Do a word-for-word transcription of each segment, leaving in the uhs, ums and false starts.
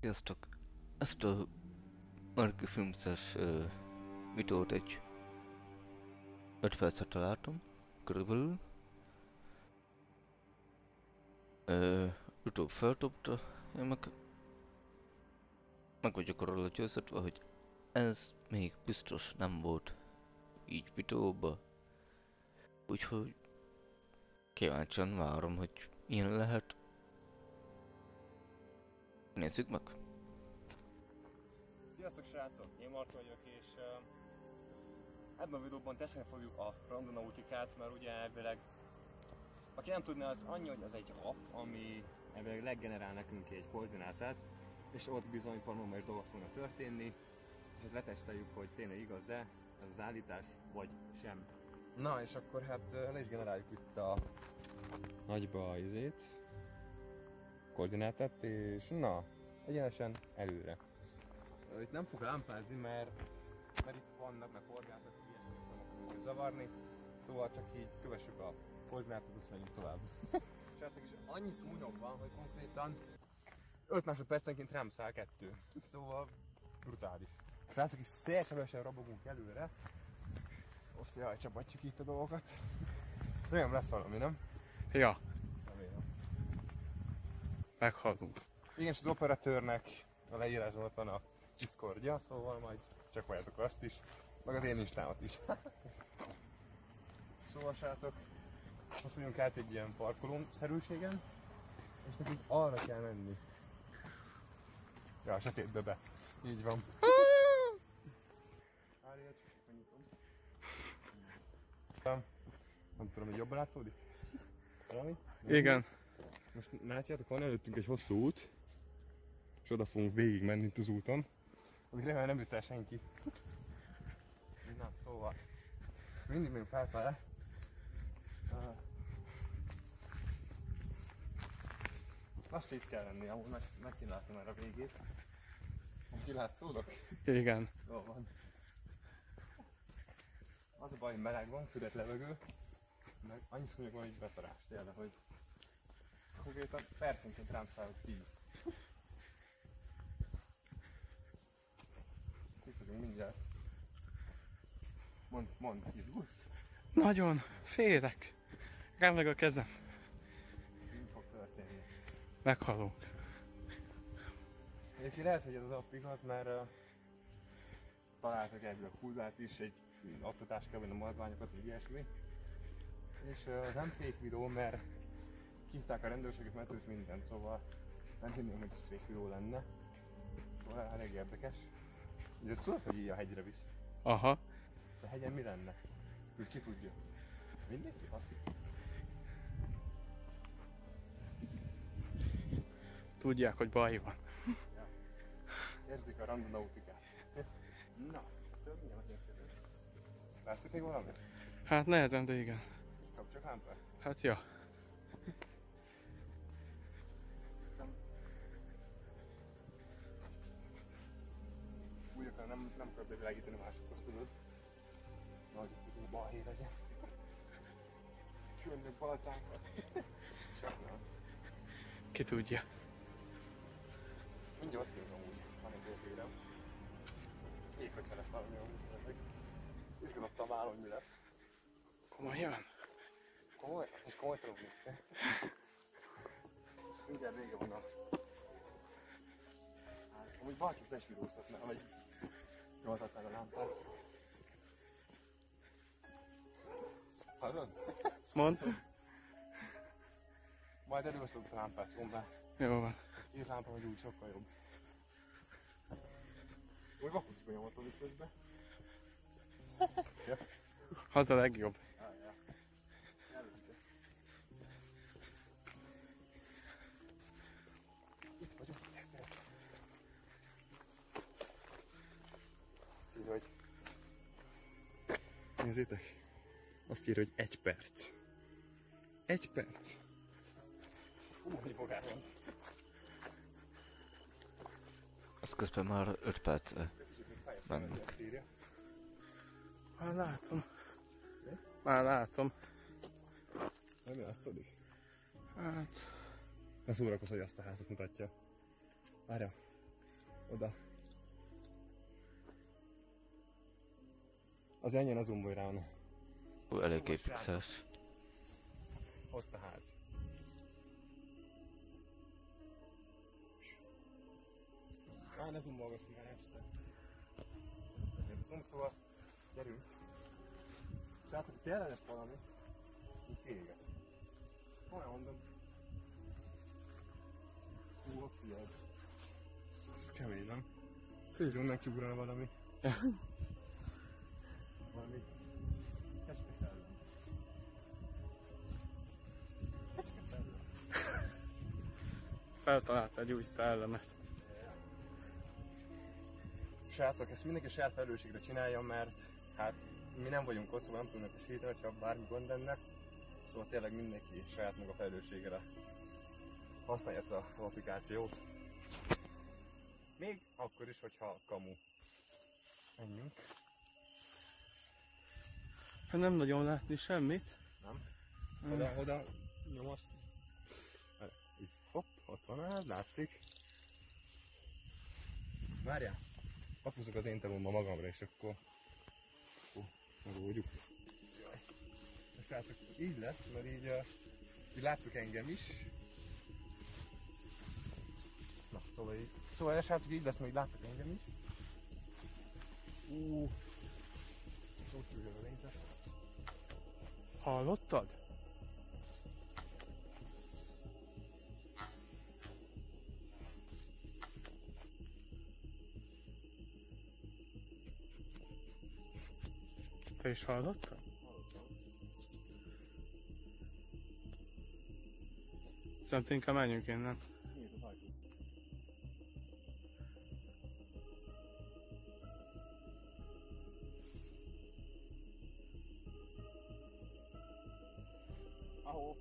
Sziasztok! Ezt a Marki Filmszes uh, videót egy öt percet találtam, körülbelül. Uh, YouTube feltopta, én meg, meg vagyok arról győződve, hogy ez még biztos nem volt így videóba. Úgyhogy kíváncsian várom, hogy ilyen lehet. Nézzük meg! Sziasztok srácok! Én Marti vagyok, és uh, ebben a videóban tesztelni fogjuk a Randonautikát, mert ugye elvileg, aki nem tudná, az annyi, hogy az egy app, ami elvileg leggenerál nekünk egy koordinátát, és ott bizony paranormális dolgok fognak történni, és ezt leteszteljük, hogy tényleg igaz-e ez az állítás, vagy sem. Na, és akkor hát le is generáljuk itt a nagyba izét, koordinátát, és na, egyenesen előre. Itt nem fog lámpázni, mert, mert itt vannak, meg horgászat, ilyesmi, és nem akarunk zavarni. Szóval csak így kövessük a koordinátot, azt menjünk tovább. Srácok, is annyi szúnyog van, hogy konkrétan öt másodpercenként rám száll kettő. Szóval brutális. Srácok, is szélsebesen robogunk előre. Azt jaj, csapatjuk itt a dolgokat. Remélem lesz valami, nem? Ja. Remélem. Meghalunk. Igen, és az operatőrnek a leírásban ott van a Discordja, szóval majd csekkoljátok azt is, meg az én instámat is. Szóval srácok, most vagyunk át egy ilyen parkoló-szerűségen, és nekünk arra kell menni. Ja, a sötétbe be. Így van. Várjál, csak megnyitom. Nem tudom, hogy jobban látszódik? Valami? Igen. Most látjátok, van előttünk egy hosszú út, és oda fogunk végig menni itt az úton. Addig remélem nem jut el senki. Na, szóval mindig megyünk felfele. Uh, Azt itt kell lenni, amúgy meg, meg kéne látni már a végét. Ki látszódok? Igen. Jó van. Az a baj, hogy meleg van, szület levegő, meg annyi szúnyog van, hogy beszarás tényleg, hogy konkrétan percenként rám szállott tíz. Itt vagyunk mindjárt. Mondd, mondd, izgulsz? Nagyon félek. Rám meg a kezem. Mi fog történni? Meghalunk. Egyébként lehet, hogy ez az app igaz, mert uh, találtak ebből a kuldát is, egy oktatást kell venni a maradványokat, vagy ilyesmi. És uh, az nem fake videó, mert hívták a rendőrséget, mert őt mindent, szóval nem hinném, hogy ez fake videó lenne. Szóval elég érdekes. Ugye ezt tudod, hogy így a hegyre visz? Aha. Ez a hegyen mi lenne? Úgy ki tudja. Mindenki? Azt itt. Tudják, hogy baj van. Ja. Érzik a randonautikát. Na, több milyen a kérdés. Látszik még valami? Hát nehezen, de igen. Kap csak lámpát? Hát ja. Úgy akar, nem, nem kell bevilágítani másokhoz, tudod? Na, hogy itt ez a balhé legyen. Különböző baltánkat. Csak nem. Ki tudja. Mindjárt ott vagyunk amúgy, van egy dolgérem. Ég, hogyha lesz valami amúgy. Izgatottan vállom, hogy mi lesz. Komolyan? Komoly? És komolytalanul mit? Mindjárt vége van a... Hát, amúgy valaki ezt ne is videóztatná, vagy nyoltatnád a lámpát. Hallod? Mondd. Majd előveszed a lámpát, szomba. Jó van. Írt lámpa, hogy úgy sokkal jobb. Úgy vakucsba nyomottam itt közben. Ja. Az a legjobb. Ah, ja. Előtte. Itt vagyok, gyertek! Azt írja, hogy... Nézzétek! Azt írja, hogy egy perc. Egy perc! Hú, mi fogár van! Az közben már öt perce mennek. Már látom. Már látom. Nem látszódik? Hát... Ne szórakozz, hogy azt a házat mutatja. Várjál. Oda. Az ennyien az umbolyrán. Hú, eléggé pixels. Ott a ház. Á, ne zoomolgassunk már este. Nem szóval, gyerünk. Tehát, hogy tényleg lesz valami, úgy kéget. Olyan mondom. Hú, ott figyelj. Ez kemény, nem? Főzünk onnan kiugrana valami. Valami kecske szellem. Kecske szellem. Feltalálta egy új szellemet. Srácok, ezt mindenki saját felelősségre csinálja, mert hát mi nem vagyunk ott, szóval nem tudnak a segíteni, ha bármi gond lenne. Szóval tényleg mindenki saját maga felelősségre használja ezt az applikációt. Még akkor is, hogyha kamu. Menjünk. Hát nem nagyon látni semmit. Nem? Oda, oda, nyomast. Így, hopp, ott van az, látszik. Várjál! Kapuzok az én telomba magamra, és akkor... Ó, megoldjuk. Jaj. És hát így lesz, mert így, uh, így láttuk engem is. Na, szóval így. Szóval srácok, így lesz, mert így láttuk engem is. Ú, úgy tűnjön az én testem. Hallottad? Te is hallottad? Szerintem inkább menjünk innen. Nyílt az ajtó. Ahó.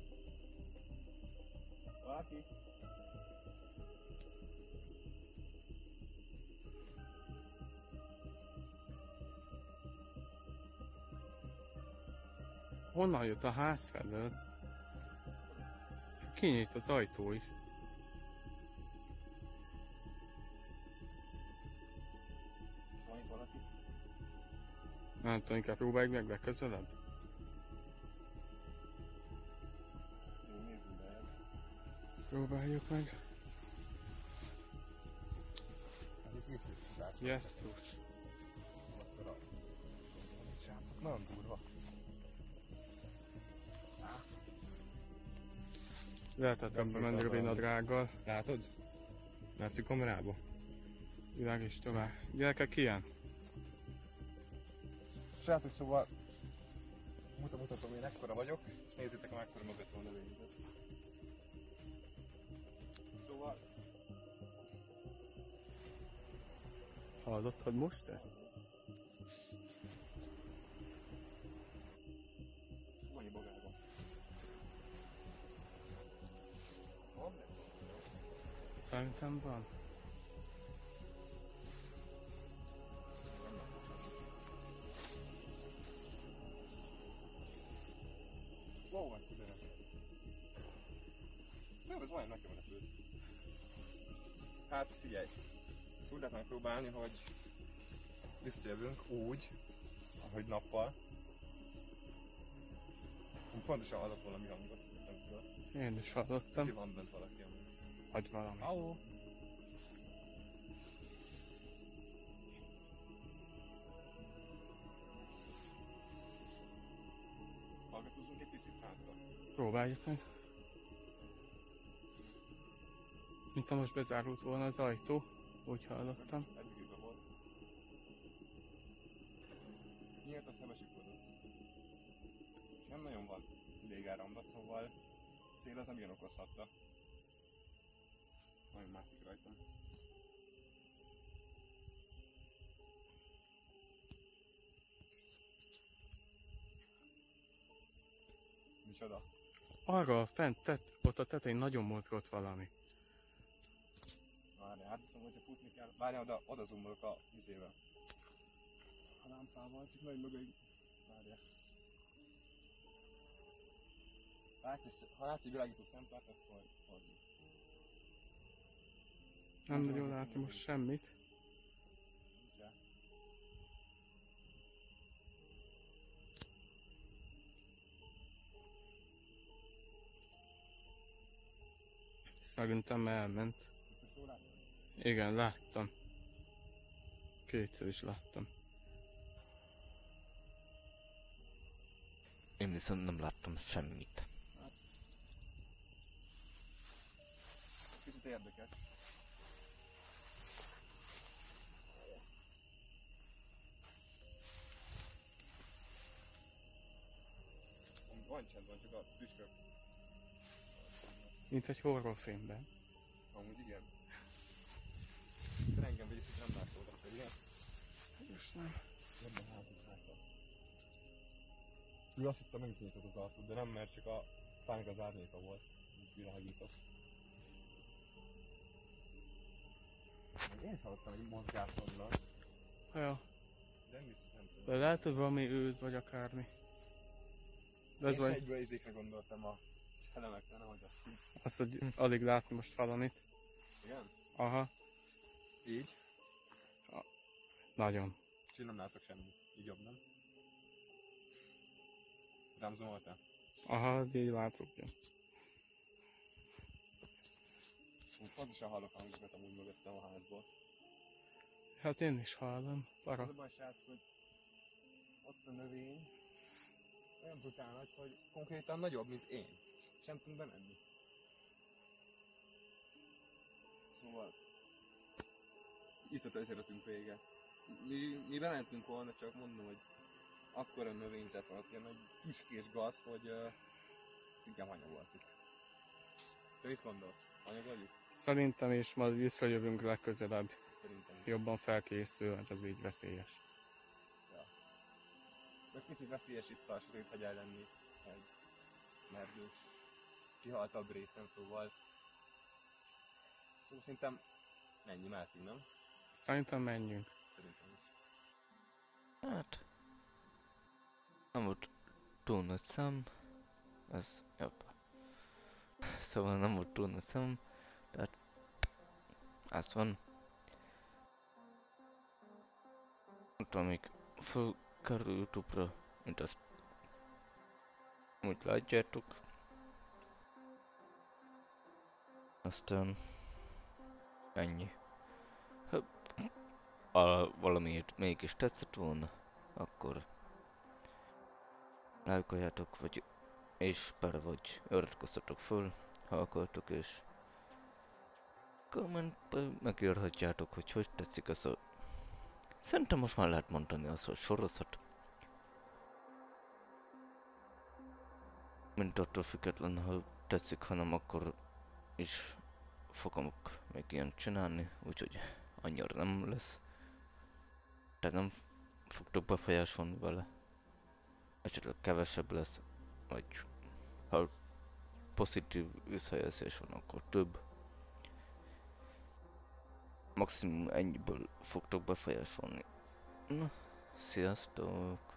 Valaki? Honnan jött a ház felől? Kinyit az ajtó is. Van itt valaki? Nem tudom, inkább próbáljuk meg legközelebb. Jó, nézzünk be. Próbáljuk meg. Hát itt készült, srácok. Jesszus. Akkor a... Srácok, nagyon durva. Lehetett ebben menni rövidnadrággal. Látod? Látszik kamerába? Világ is tovább. Gyerekek, ilyen? Srácok, szóval mutat, mutatom, én ekkora vagyok, és nézzétek, mekkora mögött van a növényzet. Szóval... Hallottad most ezt? Annyi bagárban. Van, de? Szerintem van. Wow, van kudenek. Nem, ez majdnem nekem repült. Hát figyelj, ezt úgy lehet megpróbálni, hogy visszajövünk úgy, ahogy nappal. Fontosan hallott valami hangot, nem tudom. Én is hallottam. Ki van bent valaki, ami... Vagy valami. Halló! Hallgatózzunk egy picit hátra. Próbáljuk meg. Mint ha most bezárult volna az ajtó, úgy hallottam. Eddig ügybe volt. Nyílt, azt nem esik oda. És nem nagyon van légáramlat, szóval szél az nem igen okozhatta. Nagyon mátszik rajta. Micsoda? Arra fent, tett, ott a tetején nagyon mozgott valami. Várjál, hát hiszem, hogyha futni kell. Várjál, oda, oda zoomolok a izével. A lámpával, csak nagy mögé. Várjál. Látsz, ha látsz egy világító szemplát, akkor fordul. Nem nagyon látom most semmit. Szerintem elment. Igen, láttam. Kétszer is láttam. Én viszont nem láttam semmit. Kicsit érdekes. Van csend, van csak a tüskök. Mint egy horrorfilmben. Amúgy igen. De engem viszont nem látszódott, hogy igen? Most nem. Nem házat hátra. Ő azt hittem, megint nyitott az ajtót, de nem, mert csak a fának az árnyéka volt. Úgy világított. Én is hallottam egy mozgást onnan. Ja. De nem biztos, nem tudom. De lehet, hogy valami őz vagy akármi. De ez Én vagy... se egyből izékre gondoltam a szelemekre, nehogy azt így. Azt, hogy alig látni most Falanit. Igen? Aha. Így? Nagyon. És én nem látok semmit. Így jobb, nem? Rám zoomoltál? Aha, így látszik. Úgy pontosan hallok hangokat amúgy mögöttem a házból. Hát én is hallom. Para. Az a baj, srác, hogy ott a növény olyan brutál nagy, hogy konkrétan nagyobb, mint én. És nem tudunk bemenni. Szóval itt a történetünk vége. Mi, mi bementünk volna, csak mondom, hogy akkora növényzet van, ott ilyen nagy tüskés gaz, hogy uh, ezt igen hanyagoltuk. Te mit gondolsz? Hanyagoljuk? Szerintem is majd visszajövünk legközelebb. Szerintem is. Jobban felkészül, hát ez így veszélyes. Ja. De picit veszélyes itt a sötét hegyel lenni egy merdős, kihaltabb részen, szóval szóval szerintem mennyi mehetünk, nem? Szerintem menjünk. Szerintem is. Hát... Nem volt túl nagy szem. Ez jobb. Szóval nem volt túl nagy szem. Tehát... Ez van. Nem tudom, amíg fölkerül YouTube-ra, mint azt úgy látjátok. Aztán... Ennyi. Ha a, valamiért mégis tetszett volna, akkor lájkoljátok, vagy és bele vagy iratkozzatok föl, ha akartok, és kommentben megírhatjátok, hogy hogy tetszik az a... Szerintem most már lehet mondani az, hogy sorozat. Mint attól független, ha tetszik, hanem akkor is fogok még ilyen csinálni, úgyhogy annyira nem lesz. Tehát nem fogtok befolyásolni vele. Esetleg kevesebb lesz, vagy ha pozitív visszajelzés van, akkor több. Maximum ennyiből fogtok befolyásolni. Na, sziasztok!